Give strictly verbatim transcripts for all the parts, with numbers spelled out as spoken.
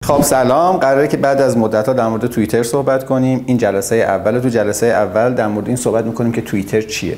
خب سلام، قراره که بعد از مدت‌ها در مورد توییتر صحبت کنیم. این جلسه اول. تو جلسه اول در مورد این صحبت می‌کنیم که توییتر چیه.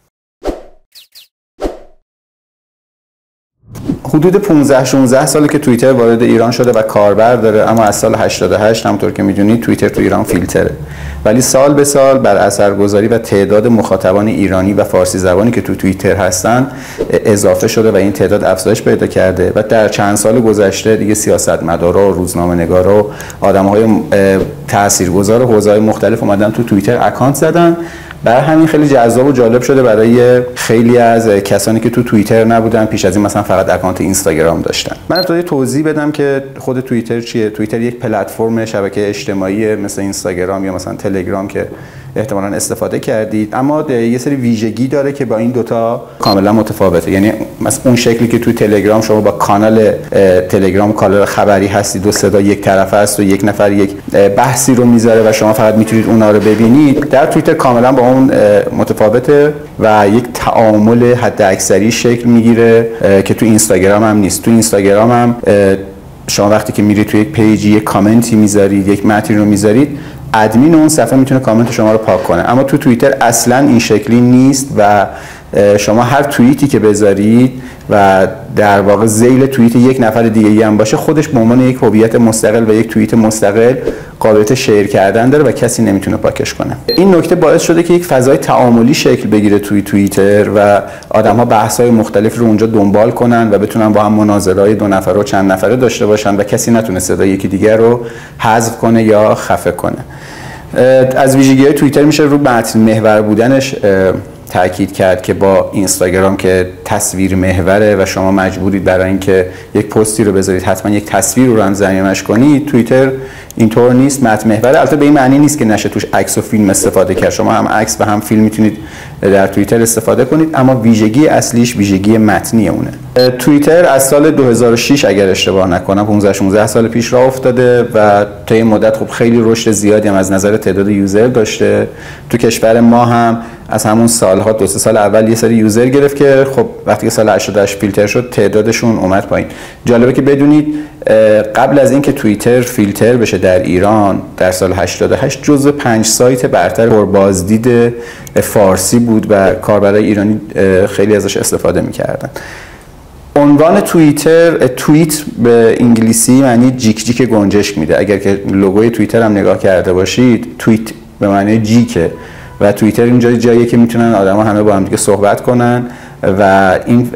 حدود پانزده شانزده ساله که توییتر وارد ایران شده و کاربر داره، اما از سال هشتاد و هشت همونطور که می‌دونید توییتر تو ایران فیلتره. ولی سال به سال بر اثرگذاری و تعداد مخاطبان ایرانی و فارسی زبانی که تو توییتر هستن اضافه شده و این تعداد افزایش پیدا کرده و در چند سال گذشته دیگه سیاستمدارا و روزنامه‌نگارا و آدم‌های تاثیرگذار حوزه‌های مختلف اومدن تو توییتر اکانت زدن. برای همین خیلی جذاب و جالب شده برای خیلی از کسانی که تو توییتر نبودن، پیش از این مثلا فقط اکانت اینستاگرام داشتن. من ابتدا توضیح بدم که خود توییتر چیه. توییتر یک پلتفرم شبکه اجتماعی مثل اینستاگرام یا مثلا تلگرام که احتمالاً استفاده کردید، اما یه سری ویژگی داره که با این دوتا کاملا متفاوته. یعنی مثلا اون شکلی که توی تلگرام شما با کانال تلگرام کانال خبری هستید و صدا یک طرفه است و یک نفر یک بحثی رو میذاره و شما فقط میتونید اونا رو ببینید، در توییتر کاملا با اون متفاوته و یک تعامل حداکثری شکل میگیره که تو اینستاگرام هم نیست. تو اینستاگرام هم شما وقتی که میرید توی یک پیجی یک کامنتی میذارید، یک متنی رو میذارید، ادمین اون صفحه میتونه کامنت شما رو پاک کنه. اما تو توییتر اصلا این شکلی نیست و شما هر توییتی که بذارید و در واقع ذیل توییت یک نفر دیگه‌ای هم باشه، خودش به عنوان یک هویت مستقل و یک توییت مستقل قابلیت شیر کردن داره و کسی نمیتونه پاکش کنه. این نکته باعث شده که یک فضای تعاملی شکل بگیره توی توییتر و آدم‌ها بحث‌های مختلف رو اونجا دنبال کنن و بتونن با هم مناظره‌های دو نفره و چند نفره داشته باشن و کسی نتونه صدای یکی دیگر رو حذف کنه یا خفه کنه. از ویژگی‌های توییتر میشه رو متن محور بودنش تاکید کرد که با اینستاگرام که تصویر محوره و شما مجبورید برای اینکه یک پستی رو بذارید حتما یک تصویر رو هم زمینش کنید، توییتر اینطور نیست، متن محوره. البته به این معنی نیست که نشه توش عکس و فیلم استفاده کرد. شما هم عکس و هم فیلم میتونید در توییتر استفاده کنید، اما ویژگی اصلیش ویژگی متنی اونه. توییتر از سال دو هزار و شش اگر اشتباه نکنم پانزده شانزده سال پیش راه افتاده و تا این مدت خب خیلی رشد زیادی هم از نظر تعداد یوزر داشته. تو کشور ما هم از همون سالها دو سه سال اول یه سری یوزر گرفت که خب وقتی که سال هشتاد و هشت فیلتر شد تعدادشون اومد پایین. جالبه که بدونید قبل از اینکه توییتر فیلتر بشه در ایران در سال هشتاد و هشت جزو پنج سایت برتر پربازدید فارسی بود و کاربرای ایرانی خیلی ازش استفاده می‌کردن. عنوان توییتر، توییت به انگلیسی معنی جیک جیک گنجشک میده. اگر که لوگوی توییتر هم نگاه کرده باشید، توییت به معنی جیکه و توییتر اینجا جاییه که میتونن آدما همه با هم دیگه صحبت کنن و این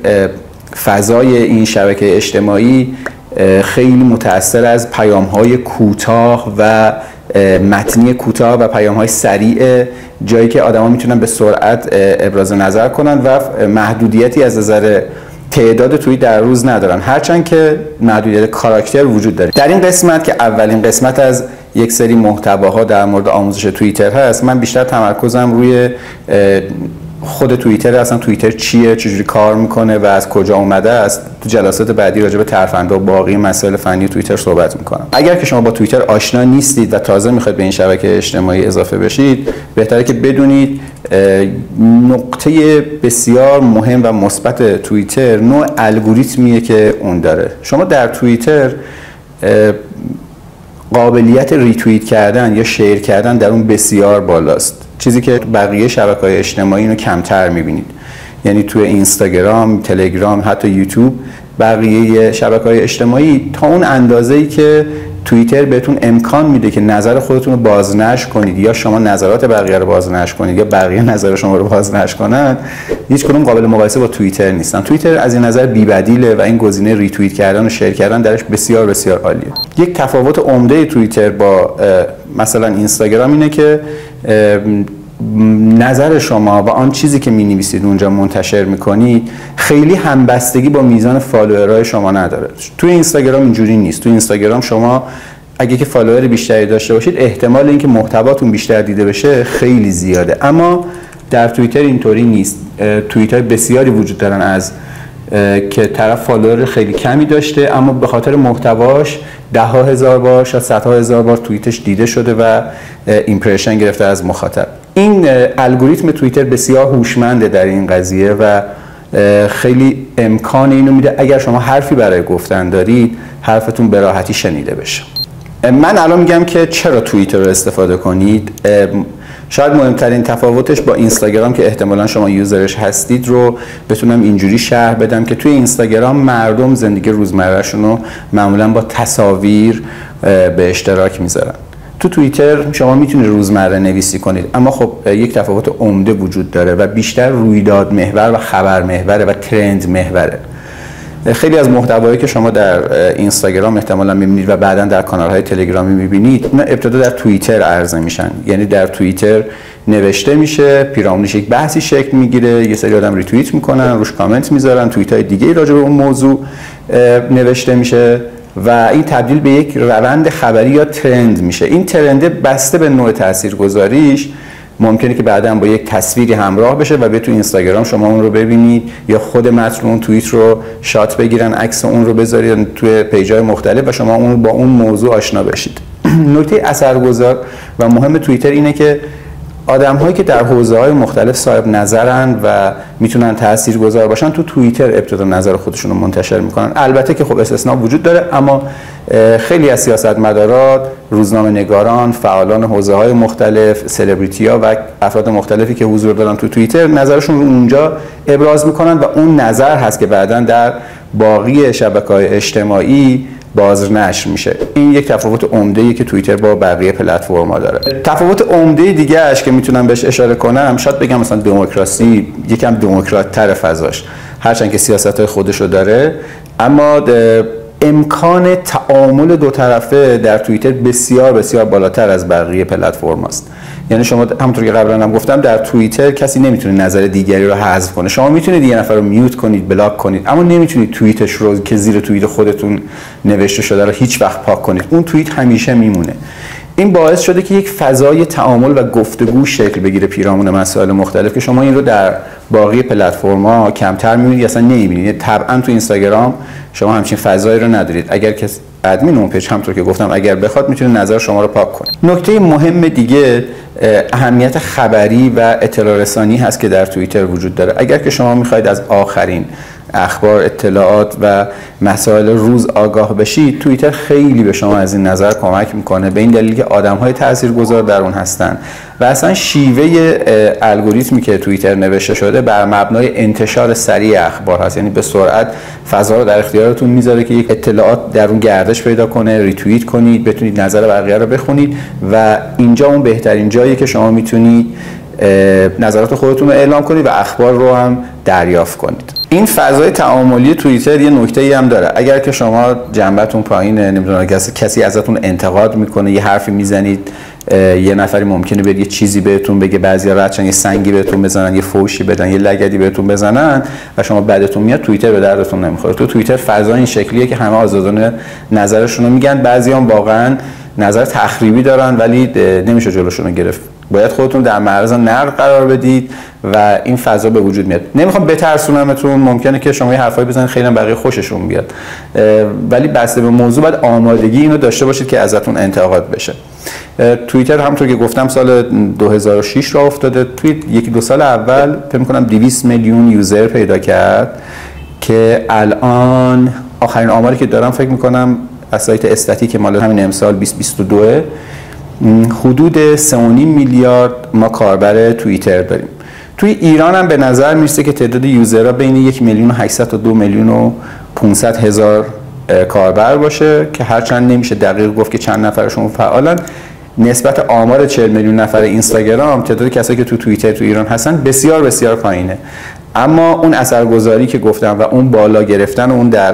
فضای این شبکه اجتماعی خیلی متأثر از پیام‌های کوتاه و متنی کوتاه و پیام‌های سریع، جایی که آدما میتونن به سرعت ابراز نظر کنن و محدودیتی از نظر تعداد توییت در روز ندارن، هرچند که محدودیت کاراکتر وجود داره. در این قسمت که اولین قسمت از یک سری محتواها در مورد آموزش توییتر هست، من بیشتر تمرکزم روی خود توییتر، اصلا توییتر چیه، چجوری کار میکنه و از کجا اومده است. تو جلسات بعدی راجع به ترفند و باقی مسائل فنی توییتر صحبت میکنم. اگر که شما با توییتر آشنا نیستید و تازه میخواید به این شبکه اجتماعی اضافه بشید، بهتره که بدونید نقطه بسیار مهم و مثبت توییتر نوع الگوریتمیه که اون داره. شما در توییتر قابلیت ریتوییت کردن یا شیر کردن در اون بسیار بالاست، چیزی که بقیه شبکه‌های اجتماعی اینو کمتر می‌بینید. یعنی توی اینستاگرام، تلگرام، حتی یوتیوب، بقیه شبکه‌های اجتماعی تا اون اندازه‌ای که توییتر بهتون امکان میده که نظر خودتون رو بازنشر کنید یا شما نظرات بقیه رو بازنشر کنید یا بقیه نظر شما رو بازنشر کنن، هیچ کدوم قابل مقایسه با توییتر نیستن. توییتر از این نظر بی‌بدیله و این گزینه ریتوییت کردن و شیر کردن درش بسیار بسیار عالیه. یک تفاوت عمده توییتر با مثلا اینستاگرام اینه که نظر شما و آن چیزی که می‌نویسید اونجا منتشر می‌کنید خیلی همبستگی با میزان فالوورهای شما نداره. توی اینستاگرام اینجوری نیست. توی اینستاگرام شما اگه که فالوور بیشتری داشته باشید، احتمال اینکه محتواتون بیشتر دیده بشه خیلی زیاده. اما در توییتر اینطوری نیست. توییتر بسیاری وجود دارن از که طرف فالوور خیلی کمی داشته اما به خاطر محتواش ده ها هزار بار شاید صدها هزار بار توییتش دیده شده و ایمپرشن گرفته از مخاطب. این الگوریتم توییتر بسیار هوشمنده در این قضیه و خیلی امکان اینو میده اگر شما حرفی برای گفتن دارید حرفتون به راحتی شنیده بشه. من الان میگم که چرا توییتر رو استفاده کنید. شاید مهمترین تفاوتش با اینستاگرام که احتمالا شما یوزرش هستید رو بتونم اینجوری شرح بدم که توی اینستاگرام مردم زندگی روزمرهشون رو معمولا با تصاویر به اشتراک میذارن. تو توییتر شما میتونید روزمره نویسی کنید، اما خب یک تفاوت عمده وجود داره و بیشتر رویداد محور و خبر محوره و ترند محوره. خیلی از محتوایی که شما در اینستاگرام احتمالاً می‌بینید و بعداً در کانال‌های تلگرامی می‌بینید، اینا ابتدا در توییتر عرضه میشن. یعنی در توییتر نوشته میشه، پیرامونش یک بحثی شکل میگیره، یه سری آدم ریتوییت میکنن، روش کامنت میذارن، توییت‌های دیگه راجع به اون موضوع نوشته میشه و این تبدیل به یک روند خبری یا ترند میشه. این ترند بسته به نوع تاثیرگذاریش ممکنه که بعداً با یک تصویری همراه بشه و به تو اینستاگرام شما اون رو ببینید یا خود متن اون توییت رو شات بگیرن، عکس اون رو بذارید توی پیج‌های مختلف و شما اون با اون موضوع آشنا بشید. نکته اثرگذار و مهم توییتر اینه که آدم‌هایی که در حوزه‌های مختلف صاحب نظرن و میتونن تاثیرگذار باشن تو توییتر ابتدا نظر خودشون رو منتشر میکنن. البته که خب استثناء وجود داره، اما خیلی از سیاستمداران، روزنامه‌نگاران، فعالان حوزه‌های مختلف، سلبریتی‌ها و افراد مختلفی که حضور دارن تو توییتر نظرشون رو اونجا ابراز میکنن و اون نظر هست که بعداً در باقی شبکه‌های اجتماعی بازنشر میشه. این یک تفاوت عمده‌ای که توییتر با بقیه پلتفرم‌ها داره. تفاوت عمده دیگه اش که میتونم بهش اشاره کنم، شاید بگم مثلا دموکراسی یکم دموکرات‌تر فضاش، هرچند که سیاست‌های خودشو داره، اما امکان تعامل دو طرفه در توییتر بسیار بسیار بالاتر از بقیه پلتفرم‌هاست. یعنی شما همونطور که قبلا هم گفتم در توییتر کسی نمیتونه نظر دیگری رو حذف کنه. شما میتونید یه نفر رو میوت کنید، بلاک کنید، اما نمیتونید توییتش رو که زیر توییت خودتون نوشته شده رو هیچ وقت پاک کنید. اون توییت همیشه میمونه. این باعث شده که یک فضای تعامل و گفتگو شکل بگیره پیرامون مسائل مختلف که شما این رو در باقی پلتفرم‌ها کمتر می‌بینید یا اصلا نمی‌بینید. طبعا تو اینستاگرام شما همچین فضایی رو ندارید. اگر کس ادمین اون پیج همونطور که گفتم اگر بخواد میتونه نظر شما رو پاک کنه. نکته مهم دیگه اهمیت خبری و اطلاع رسانی هست که در توییتر وجود داره. اگر که شما می‌خواید از آخرین اخبار، اطلاعات و مسائل روز آگاه بشید، توییتر خیلی به شما از این نظر کمک میکنه، به این دلیل که آدم‌های تاثیرگذار در اون هستن و اصلا شیوه الگوریتمی که توییتر نوشته شده بر مبنای انتشار سریع اخبار هست. یعنی به سرعت فضا رو در اختیارتون میذاره که یک اطلاعات در اون گردش پیدا کنه، ریتوییت کنید، بتونید نظر بقیه رو بخونید و اینجا اون بهترین جاییه که شما میتونید نظرات خودتون رو اعلام کنید و اخبار رو هم دریافت کنید. این فضای تعاملی توییتر یه نکته‌ای هم داره. اگر که شما جنبتون پایینه، نمیدونم کسی کسی ازتون انتقاد میکنه، یه حرفی میزنید، یه نفری ممکنه بیاد یه چیزی بهتون بگه، بعضیا راحتن یه سنگی بهتون بزنن، یه فوشی بدن، یه لگدی بهتون بزنن و شما بعدتون میاد، توییتر به دردتون نمیخوره. تو توییتر فضا این شکلیه که همه آزادانه نظرشون رو میگن. بعضیام واقعا نظر تخریبی دارن ولی نمیشه جلوشون رو گرفت. باید خودتون در معرض نقد قرار بدید و این فضا به وجود میاد. نمیخوام بترسونمتون، ممکنه که شما یه حرفایی بزنید خیلی بقیه خوششون بیاد، ولی بسته به موضوع باید آمادگی اینو داشته باشید که ازتون انتقاد بشه. توییتر همونطور که گفتم سال دو هزار و شش راه افتاده. توی یکی دو سال اول فکر می‌کنم دویست میلیون یوزر پیدا کرد که الان آخرین آماری که دارم فکر می‌کنم از سایت استاتیک مال همین امسال بیست بیست و دو حدود سه و نیم میلیارد ما کاربر توییتر داریم. توی ایران هم به نظر میرسه که تعداد یوزرها بین یک میلیون و هشتصد تا دو میلیون و پانصد هزار کاربر باشه که هرچند نمیشه دقیق گفت که چند نفرشون فعالن. نسبت آمار چهل میلیون نفر اینستاگرام تعداد کسایی که تو توییتر تو ایران هستن بسیار بسیار پایینه، اما اون اثرگذاری که گفتم و اون بالا گرفتن اون در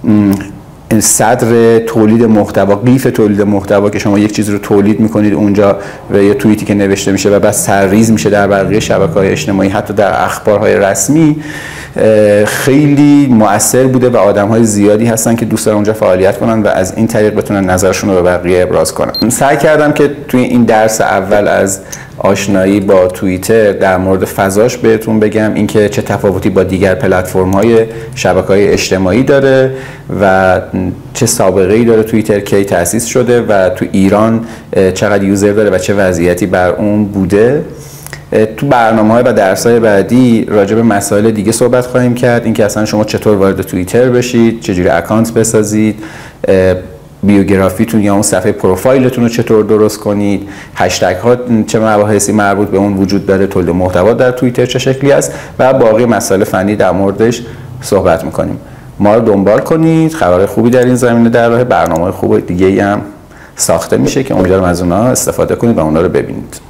صدر تولید محتوا، قیف تولید محتوا که شما یک چیز رو تولید میکنید اونجا و یه توییتی که نوشته میشه و بعد سرریز میشه در بقیه شبکه‌های اجتماعی، حتی در اخبارهای رسمی، خیلی مؤثر بوده و آدم‌های زیادی هستن که دوست دارن اونجا فعالیت کنن و از این طریق بتونن نظرشون رو به بقیه ابراز کنن. سعی کردم که توی این درس اول از آشنایی با توییتر در مورد فضاش بهتون بگم، اینکه چه تفاوتی با دیگر پلتفرم‌های شبکه‌های اجتماعی داره و چه سابقه‌ای داره توییتر، کی تأسیس شده و تو ایران چقدر یوزر داره و چه وضعیتی بر اون بوده. تو برنامه‌های و درس‌های بعدی راجع به مسائل دیگه صحبت خواهیم کرد، اینکه اصلا شما چطور وارد توییتر بشید، چجوری اکانت بسازید، بیوگرافیتون یا اون صفحه پروفایلتون رو چطور درست کنید، هشتگ ها چه مباحثی مربوط به اون وجود داره، تولید محتوا در توییتر چه شکلی است و باقی مسائل فنی در موردش صحبت می‌کنیم. ما رو دنبال کنید، خبر خوبی در این زمینه در راه، برنامه‌های خوب دیگه‌ای هم ساخته میشه که امیدوارم از اونها استفاده کنید و اونها رو ببینید.